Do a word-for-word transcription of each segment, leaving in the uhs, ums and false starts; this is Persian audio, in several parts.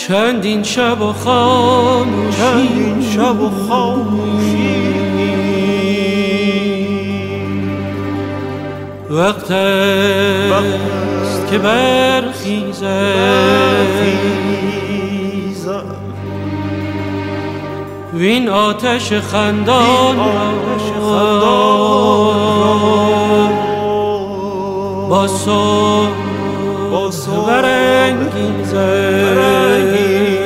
چندین شب و خاموشی چندین شب و خاموشی وقت است که برخیزم وین آتش خندان را با صبح برانگیزم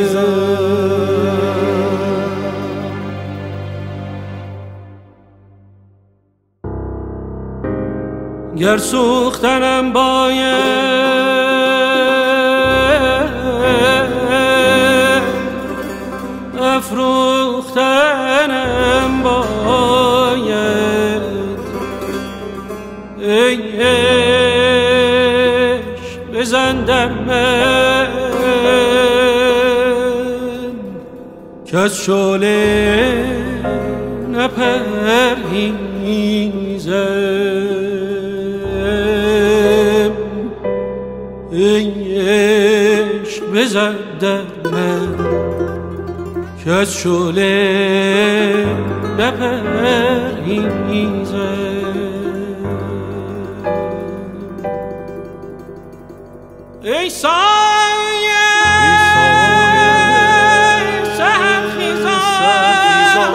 گر سوختنم باید افروختنم باید ای عشق بزندم من که از شعله نپرهیزم ای عشق بزن در من که از شعله نپرهیزم ای سایه سحر خیزان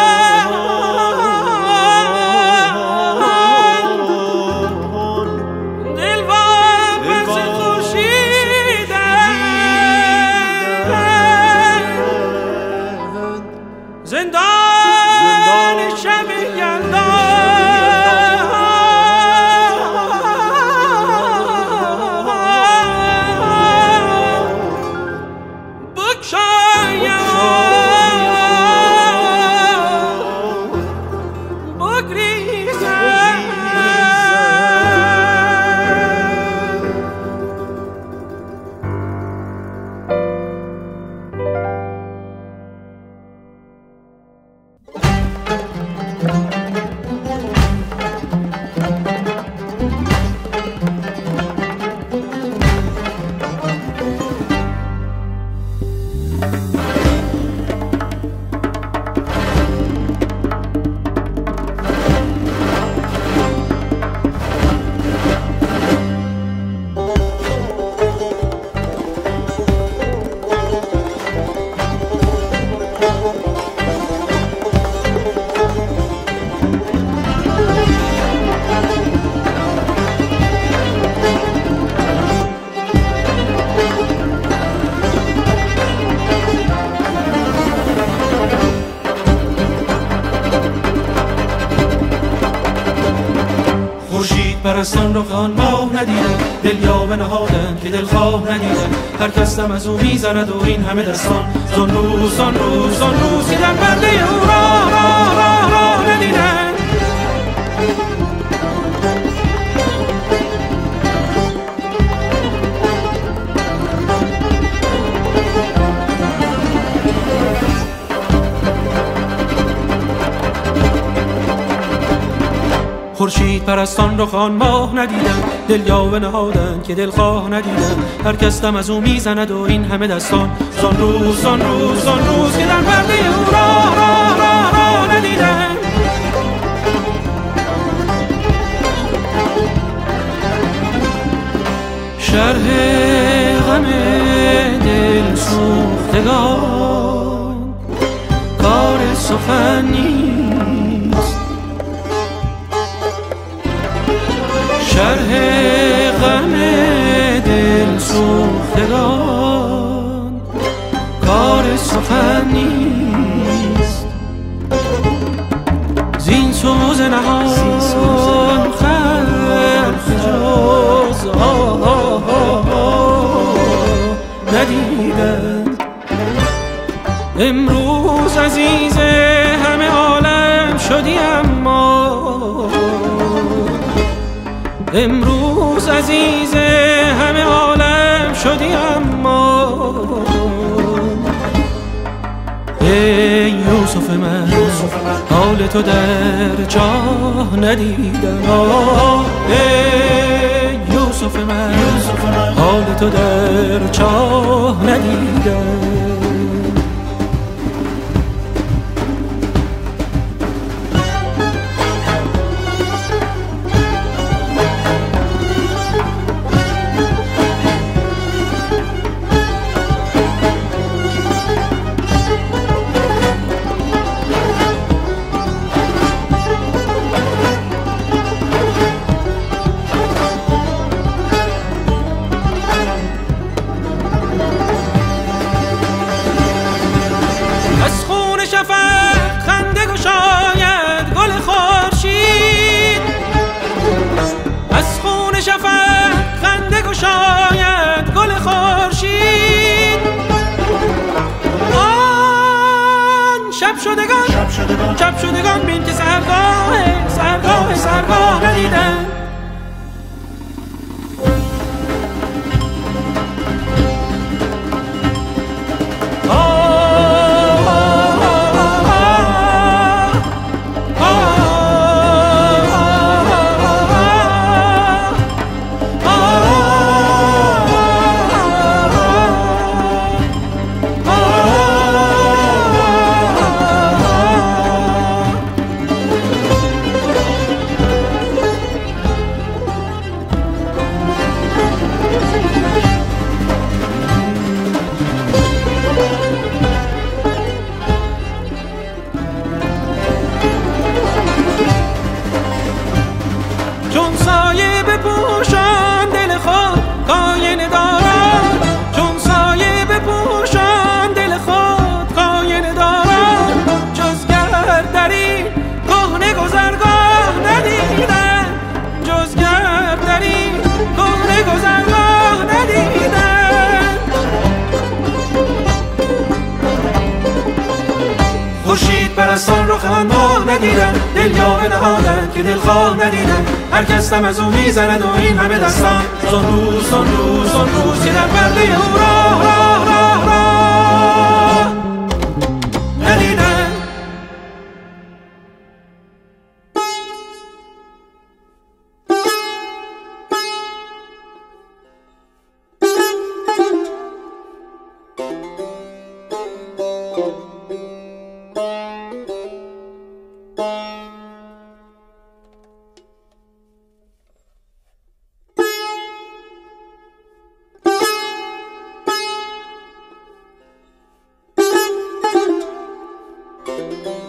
دل واپس خورشیدن زندان شب یلدا پرستان رخان ماه ندیدن دل یاوه نهادن که دل خواه ندیدن هر کس دم از او میزند و این همه دستان زان روز زان روز زان روز که در پرده او راه راه راه راه ندیدن خورشید پرستان رخان ماه ندیدن دل یاوه نهادن که دل خواه ندیدن هر کس دم از او میزند و این همه دستان زان روز زان روز زان روز که در پرده او راه راه راه راه ندیدن شرح غم دل سوختگان کار سخن نیست شرح غم دل سوختگان کار سخن نیست زین سوز نهان خلق جز آه آه آه ندیدند امروز عزیز همه عالم شدی اما امروز عزیز همه عالم شدی اما ای یوسف من حال تو در جاه ندیدم ای یوسف من حال تو در چاه ندیدم. شاید گل خورشید آن شب شدگان شب شدگان شب شدگان بین که سرگاه سرگاه سرگاه ندیدن. چون سایه بپوشان دل خود کاینه دارد، چون سایه بپوشان دل خود کاینه دارد، جز گرد در این کهنه گذرگاه ندیدن، جز گرد در این کهنه گذرگاه ندیدن. خورشید پرستان رخ من ماه ندیدن، دل یاوه نهادن که دلخواه ندیدن. هر کس دم از او میزند و این همه دستان، زان روز زان روز زان روز که در پرده او راه راه راه راه ندیدن. Thank you.